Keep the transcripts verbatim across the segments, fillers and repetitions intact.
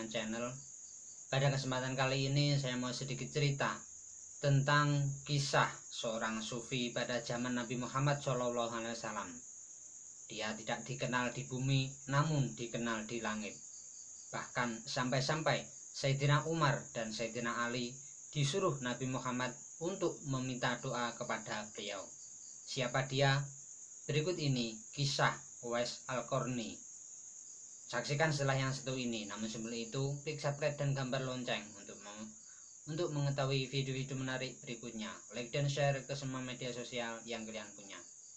Channel. Pada kesempatan kali ini saya mau sedikit cerita tentang kisah seorang sufi pada zaman Nabi Muhammad shallallahu alaihi wasallam. Dia tidak dikenal di bumi, namun dikenal di langit. Bahkan sampai-sampai Sayyidina Umar dan Sayyidina Ali disuruh Nabi Muhammad untuk meminta doa kepada beliau. Siapa dia? Berikut ini kisah Uwais Al-Qarni. Saksikan setelah yang satu ini. Namun sebelum itu, klik subscribe dan gambar lonceng untuk untuk mengetahui video-video menarik berikutnya. Like dan share ke semua media sosial yang kalian punya.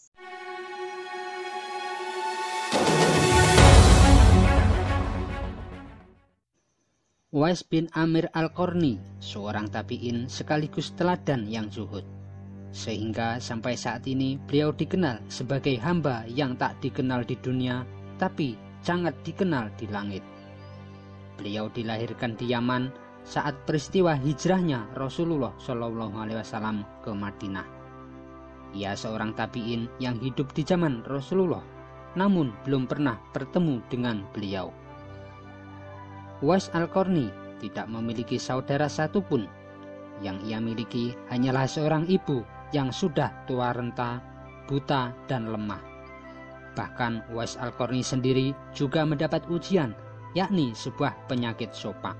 Uwais bin Amir Al-Qarni, seorang tabi'in sekaligus teladan yang zuhud. Sehingga sampai saat ini beliau dikenal sebagai hamba yang tak dikenal di dunia, tapi sangat dikenal di langit. Beliau dilahirkan di Yaman saat peristiwa hijrahnya Rasulullah shallallahu alaihi wasallam ke Madinah. Ia seorang tabi'in yang hidup di zaman Rasulullah, namun belum pernah bertemu dengan beliau. Uwais Al-Qarni tidak memiliki saudara satupun. Yang ia miliki hanyalah seorang ibu yang sudah tua renta, buta dan lemah. Bahkan Uwais Al-Qarni sendiri juga mendapat ujian, yakni sebuah penyakit sopak.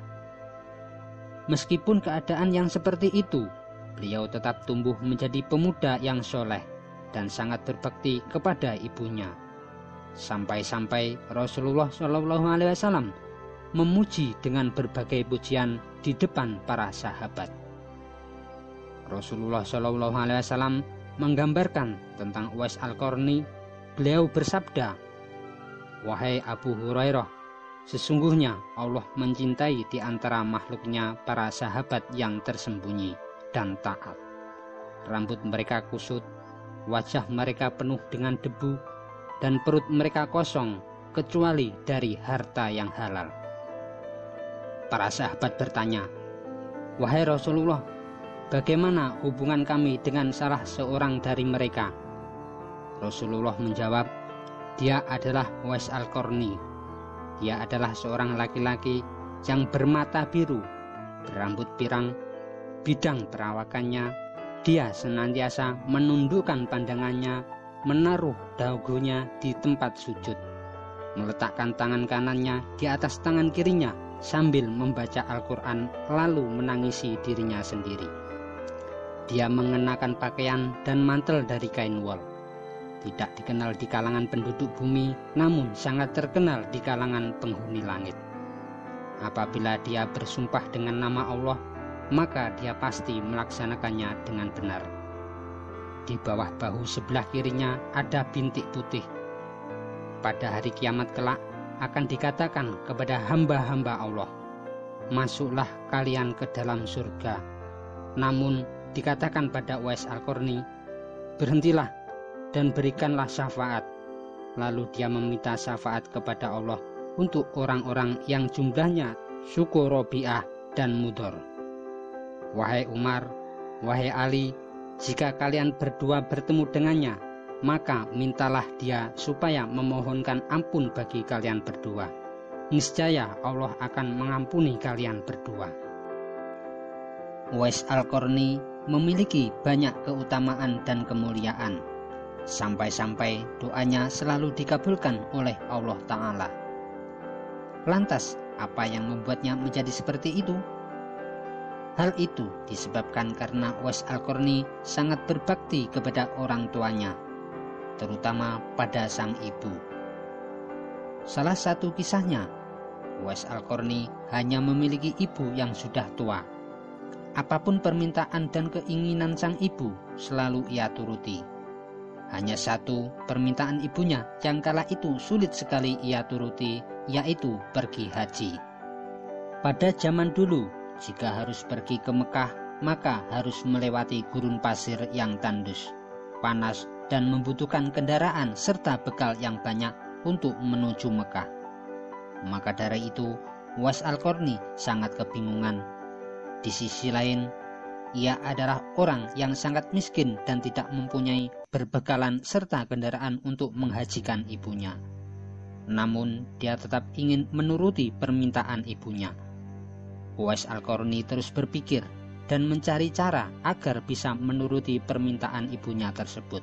Meskipun keadaan yang seperti itu, beliau tetap tumbuh menjadi pemuda yang soleh dan sangat berbakti kepada ibunya. Sampai-sampai Rasulullah shallallahu alaihi wasallam memuji dengan berbagai pujian di depan para sahabat. Rasulullah shallallahu alaihi wasallam menggambarkan tentang Uwais Al-Qarni. Beliau bersabda, "Wahai Abu Hurairah, sesungguhnya Allah mencintai di antara makhluknya para sahabat yang tersembunyi dan taat. Rambut mereka kusut, wajah mereka penuh dengan debu, dan perut mereka kosong kecuali dari harta yang halal." Para sahabat bertanya, "Wahai Rasulullah, bagaimana hubungan kami dengan salah seorang dari mereka?" Rasulullah menjawab, "Dia adalah Uwais Al-Qarni. Dia adalah seorang laki-laki yang bermata biru, berambut pirang, bidang perawakannya. Dia senantiasa menundukkan pandangannya, menaruh dagunya di tempat sujud, meletakkan tangan kanannya di atas tangan kirinya sambil membaca Al-Quran, lalu menangisi dirinya sendiri. Dia mengenakan pakaian dan mantel dari kain wol. Tidak dikenal di kalangan penduduk bumi, namun sangat terkenal di kalangan penghuni langit. Apabila dia bersumpah dengan nama Allah, maka dia pasti melaksanakannya dengan benar. Di bawah bahu sebelah kirinya ada bintik putih. Pada hari kiamat kelak akan dikatakan kepada hamba-hamba Allah, "Masuklah kalian ke dalam surga." Namun dikatakan pada Uwais Al-Qarni, "Berhentilah dan berikanlah syafaat." Lalu dia meminta syafaat kepada Allah untuk orang-orang yang jumlahnya suku Robi'ah dan Mudor. "Wahai Umar, wahai Ali, jika kalian berdua bertemu dengannya, maka mintalah dia supaya memohonkan ampun bagi kalian berdua. Niscaya Allah akan mengampuni kalian berdua." Uwais Al-Qarni memiliki banyak keutamaan dan kemuliaan. Sampai-sampai doanya selalu dikabulkan oleh Allah Ta'ala. Lantas, apa yang membuatnya menjadi seperti itu? Hal itu disebabkan karena Uwais Al-Qarni sangat berbakti kepada orang tuanya, terutama pada sang ibu. Salah satu kisahnya, Uwais Al-Qarni hanya memiliki ibu yang sudah tua. Apapun permintaan dan keinginan sang ibu selalu ia turuti. Hanya satu permintaan ibunya yang kala itu sulit sekali ia turuti, yaitu pergi haji. Pada zaman dulu, jika harus pergi ke Mekah, maka harus melewati gurun pasir yang tandus, panas, dan membutuhkan kendaraan serta bekal yang banyak untuk menuju Mekah. Maka dari itu, Uwais Al-Qarni sangat kebingungan. Di sisi lain, ia adalah orang yang sangat miskin dan tidak mempunyai berbekalan serta kendaraan untuk menghajikan ibunya. Namun dia tetap ingin menuruti permintaan ibunya. Uwais Al-Qarni terus berpikir dan mencari cara agar bisa menuruti permintaan ibunya tersebut.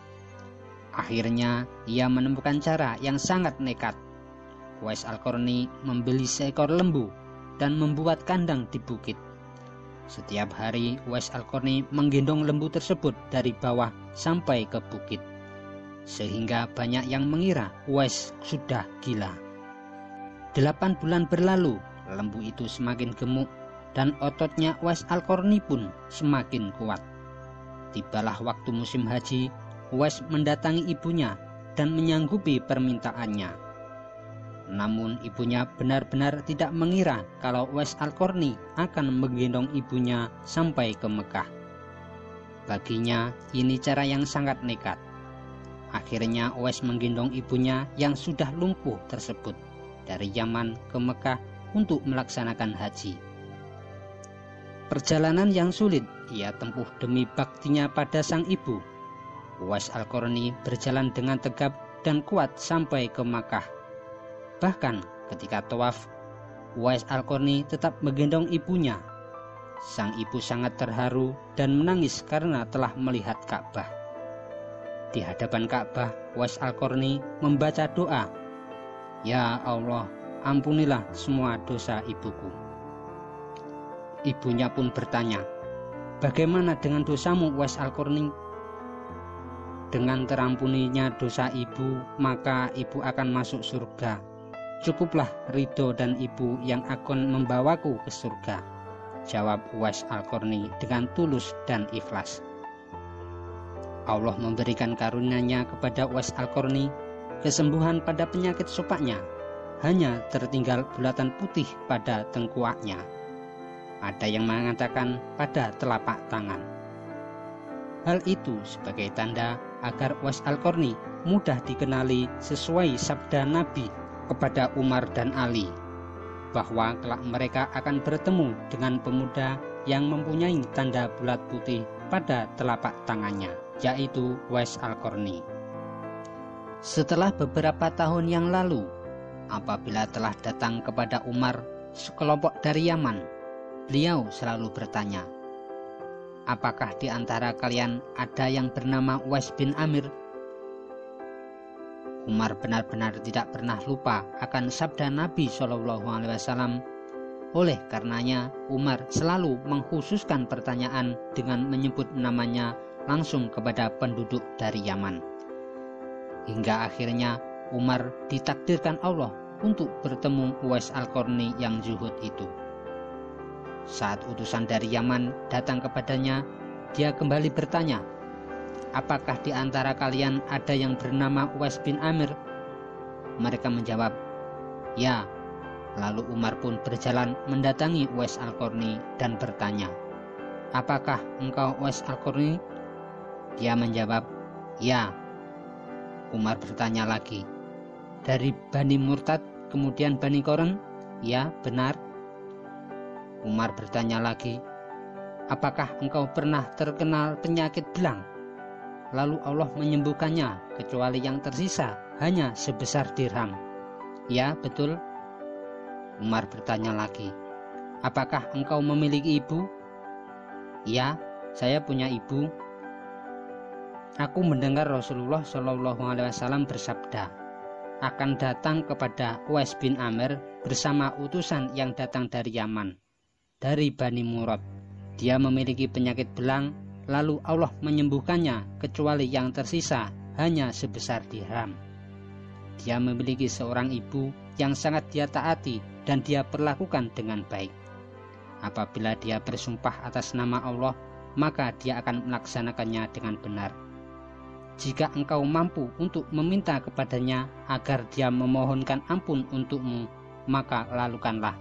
Akhirnya ia menemukan cara yang sangat nekat. Uwais Al-Qarni membeli seekor lembu dan membuat kandang di bukit. Setiap hari Uwais Al-Qarni menggendong lembu tersebut dari bawah sampai ke bukit, sehingga banyak yang mengira Uwais sudah gila. Delapan bulan berlalu, lembu itu semakin gemuk dan ototnya Uwais Al-Qarni pun semakin kuat. Tibalah waktu musim haji, Uwais mendatangi ibunya dan menyanggupi permintaannya. Namun ibunya benar-benar tidak mengira kalau Uwais Al-Qarni akan menggendong ibunya sampai ke Mekah. Baginya ini cara yang sangat nekat. Akhirnya Uwais menggendong ibunya yang sudah lumpuh tersebut dari Yaman ke Mekah untuk melaksanakan haji. Perjalanan yang sulit ia tempuh demi baktinya pada sang ibu. Uwais Al-Qarni berjalan dengan tegap dan kuat sampai ke Makkah. Bahkan ketika tawaf, Uwais Al-Qarni tetap menggendong ibunya. Sang ibu sangat terharu dan menangis karena telah melihat Ka'bah. Di hadapan Ka'bah, Uwais Al-Qarni membaca doa, "Ya Allah, ampunilah semua dosa ibuku." Ibunya pun bertanya, "Bagaimana dengan dosamu, Uwais Al-Qarni?" "Dengan terampuninya dosa ibu, maka ibu akan masuk surga. Cukuplah ridho dan ibu yang akan membawaku ke surga," jawab Uwais Al-Qarni dengan tulus dan ikhlas. Allah memberikan karunia-Nya kepada Uwais Al-Qarni kesembuhan pada penyakit sopaknya. Hanya tertinggal bulatan putih pada tengkuaknya. Ada yang mengatakan pada telapak tangan. Hal itu sebagai tanda agar Uwais Al-Qarni mudah dikenali sesuai sabda Nabi kepada Umar dan Ali, bahwa kelak mereka akan bertemu dengan pemuda yang mempunyai tanda bulat putih pada telapak tangannya, yaitu Uwais Al-Qarni. Setelah beberapa tahun yang lalu, apabila telah datang kepada Umar sekelompok dari Yaman, beliau selalu bertanya, "Apakah di antara kalian ada yang bernama Uwais bin Amir?" Umar benar-benar tidak pernah lupa akan sabda Nabi shallallahu alaihi wasallam. Oleh karenanya, Umar selalu mengkhususkan pertanyaan dengan menyebut namanya langsung kepada penduduk dari Yaman. Hingga akhirnya Umar ditakdirkan Allah untuk bertemu Uwais Al-Qarni yang zuhud itu. Saat utusan dari Yaman datang kepadanya, dia kembali bertanya, "Apakah di antara kalian ada yang bernama Uwais bin Amir?" Mereka menjawab, "Ya." Lalu Umar pun berjalan mendatangi Uwais Al-Qarni dan bertanya, "Apakah engkau Uwais Al-Qarni?" Dia menjawab, "Ya." Umar bertanya lagi, "Dari Bani Murtad kemudian Bani Korn?" "Ya, benar." Umar bertanya lagi, "Apakah engkau pernah terkenal penyakit belang, lalu Allah menyembuhkannya kecuali yang tersisa hanya sebesar dirham?" "Ya, betul." Umar bertanya lagi, "Apakah engkau memiliki ibu?" "Ya, saya punya ibu." "Aku mendengar Rasulullah shallallahu alaihi wasallam bersabda, akan datang kepada Uwais bin Amir bersama utusan yang datang dari Yaman, dari Bani Murad. Dia memiliki penyakit belang, lalu Allah menyembuhkannya kecuali yang tersisa hanya sebesar dirham. Dia memiliki seorang ibu yang sangat dia taati dan dia perlakukan dengan baik. Apabila dia bersumpah atas nama Allah, maka dia akan melaksanakannya dengan benar. Jika engkau mampu untuk meminta kepadanya agar dia memohonkan ampun untukmu, maka lakukanlah."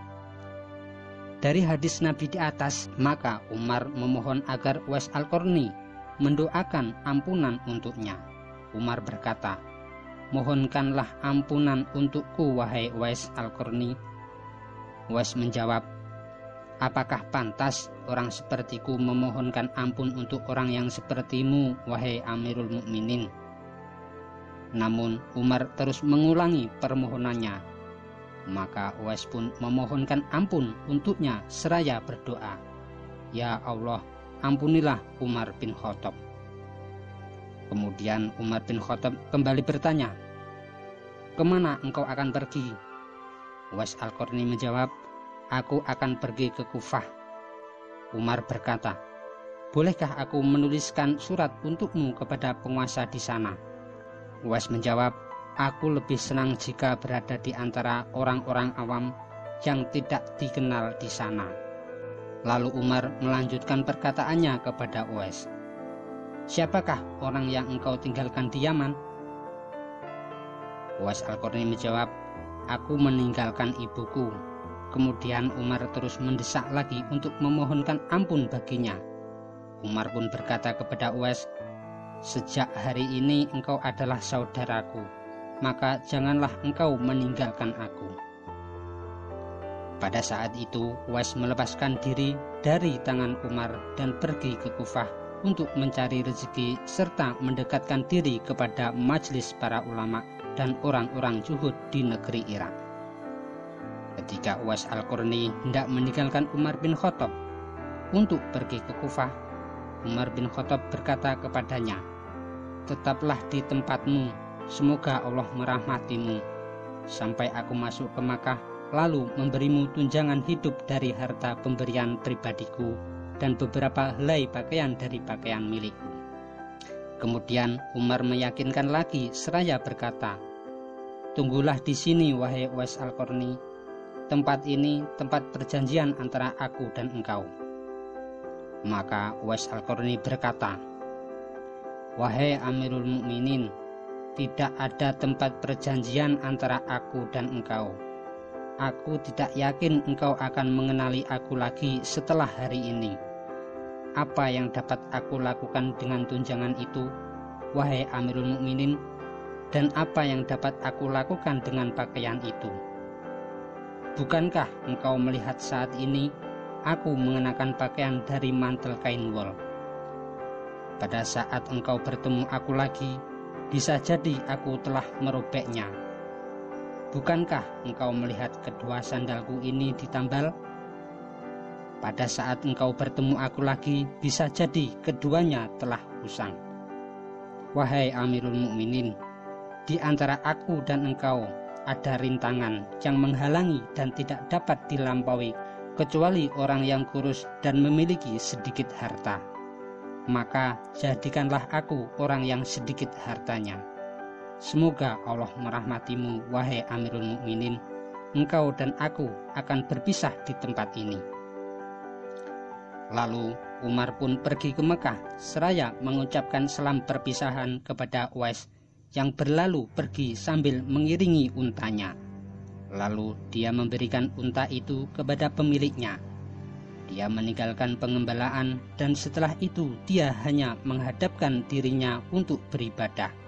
Dari hadis Nabi di atas, maka Umar memohon agar Uwais Al-Qarni mendoakan ampunan untuknya. Umar berkata, "Mohonkanlah ampunan untukku, wahai Uwais Al-Qarni." Uwais menjawab, "Apakah pantas orang sepertiku memohonkan ampun untuk orang yang sepertimu, wahai Amirul Mukminin?" Namun Umar terus mengulangi permohonannya. Maka Uwais pun memohonkan ampun untuknya seraya berdoa, "Ya Allah, ampunilah Umar bin Khattab." Kemudian Umar bin Khattab kembali bertanya, "Kemana engkau akan pergi?" Uwais Al-Qarni menjawab, "Aku akan pergi ke Kufah." Umar berkata, "Bolehkah aku menuliskan surat untukmu kepada penguasa di sana?" Uwais menjawab, "Aku lebih senang jika berada di antara orang-orang awam yang tidak dikenal di sana." Lalu Umar melanjutkan perkataannya kepada Uwais, "Siapakah orang yang engkau tinggalkan di Yaman?" Uwais Al-Qarni menjawab, "Aku meninggalkan ibuku." Kemudian Umar terus mendesak lagi untuk memohonkan ampun baginya. Umar pun berkata kepada Uwais, "Sejak hari ini engkau adalah saudaraku, maka janganlah engkau meninggalkan aku." Pada saat itu Uwais melepaskan diri dari tangan Umar dan pergi ke Kufah untuk mencari rezeki serta mendekatkan diri kepada majelis para ulama dan orang-orang zuhud di negeri Irak. Ketika Uwais Al-Qarni hendak meninggalkan Umar bin Khattab untuk pergi ke Kufah, Umar bin Khattab berkata kepadanya, "Tetaplah di tempatmu, semoga Allah merahmatimu, sampai aku masuk ke Makkah, lalu memberimu tunjangan hidup dari harta pemberian pribadiku dan beberapa helai pakaian dari pakaian milikku." Kemudian Umar meyakinkan lagi seraya berkata, "Tunggulah di sini wahai Uwais Al-Qarni, tempat ini tempat perjanjian antara aku dan engkau." Maka Uwais Al-Qarni berkata, "Wahai Amirul Mukminin, tidak ada tempat perjanjian antara aku dan engkau. Aku tidak yakin engkau akan mengenali aku lagi setelah hari ini. Apa yang dapat aku lakukan dengan tunjangan itu, wahai Amirul Mukminin, dan apa yang dapat aku lakukan dengan pakaian itu? Bukankah engkau melihat saat ini aku mengenakan pakaian dari mantel kain wol? Pada saat engkau bertemu aku lagi, bisa jadi aku telah merobeknya. Bukankah engkau melihat kedua sandalku ini ditambal? Pada saat engkau bertemu aku lagi, bisa jadi keduanya telah usang. Wahai Amirul Mukminin, di antara aku dan engkau ada rintangan yang menghalangi dan tidak dapat dilampaui kecuali orang yang kurus dan memiliki sedikit harta. Maka jadikanlah aku orang yang sedikit hartanya. Semoga Allah merahmatimu, wahai Amirul Mukminin. Engkau dan aku akan berpisah di tempat ini." Lalu Umar pun pergi ke Mekah seraya mengucapkan salam perpisahan kepada Uwais yang berlalu pergi sambil mengiringi untanya. Lalu dia memberikan unta itu kepada pemiliknya. Dia meninggalkan pengembalaan dan setelah itu dia hanya menghadapkan dirinya untuk beribadah.